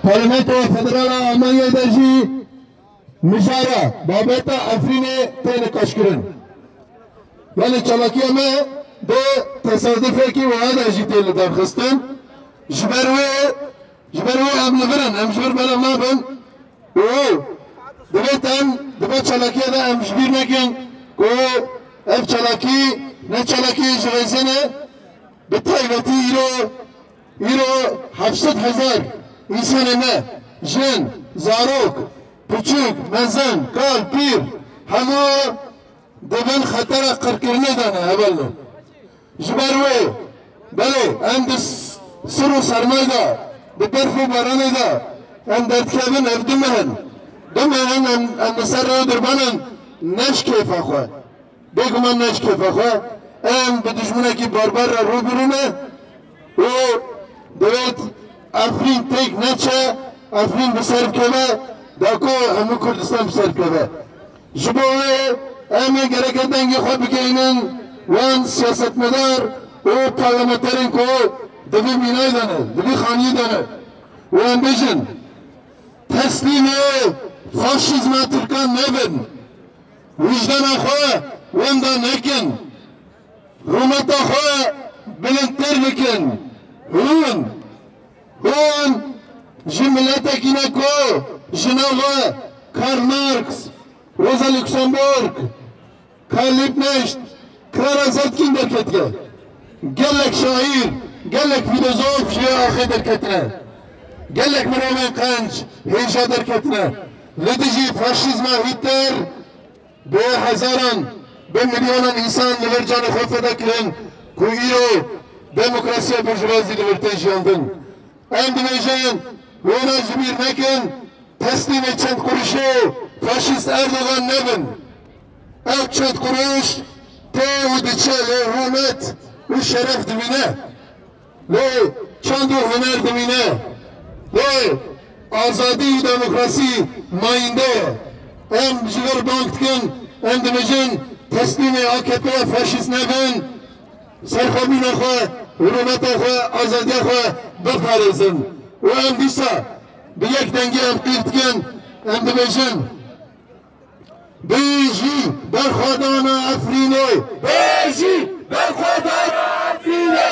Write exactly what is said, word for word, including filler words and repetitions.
پارلمنت فدرال آلمانیا درجی مجاره بابت افرین تین کشکرن یعنی چلاکی همه به تصادفه که وها درجی تین درخستن جبروه جبروه هم نبرن هم جبر بلا ما بن و دویت هم دویت چلاکی ده هم جبیر نکن که اف چلاکی نه چلاکی جغیزنه به تایبتی ایرو ایرو هفتصد هزار انسان ما جن زاروک پچوک مزن کال پیر همه دبن خطر قرکرنه دانه اولنو جبروه بله هم دس سر و سرمای دا به برف و بارانه دا هم دردکابن افدمهن دمهن هم نسر رو دربانن نش کیفا خواه بگو من نش کیفا خواه هم به دشمنه که باربار را رو برونه و دوید افرین تیک نچه افرین بسر کبه داکو همه کردستان بسر کبه جبوه همه گرکه دنگی خواه بگینن وان سیاست مدار و پارلمنترین که دوی مینای دانه دوی خانی دانه و هم بجن تسلیم فاشیزم ترکان نبن وجدان خواه واندا نکن رومت خواه بلندتر بکن هون هون جملت کی نکو جناب کارل مارکس روزا لوکسمبورگ کارل لیبنشت کار آزاد کین درکت که گلک شاعر گلک فیلسوف شیعه آخه درکتنه گلک مرامن قنج هیجا درکتنه لدیجی فاشیزم هیتلر به هزاران به میلیونان انسان لور جان خواه فدا کرن که ایرو دموکراسی و برجوازی لور تنجیاندن ام دیمیجن وینا جبیر نکن تسلیم چند قرشه فاشیست اردوغان نبن او چند قروش تی و دیچه لی حرمت و شرف دمینه لی چند و هنر دمینه لی آزادی و دموکراسی ماینده ام جگر بانک کن ام دیمیجن تسلیم آکپی فاشیست نبن سرخوابی نخواه حرمت خواه آزادی خواه بپارزن و ام دیسا به یک دنگی ام قیرت کن ام دیمیجن بیجی بر خودانا افرینه بیجی بر خودانا افرینه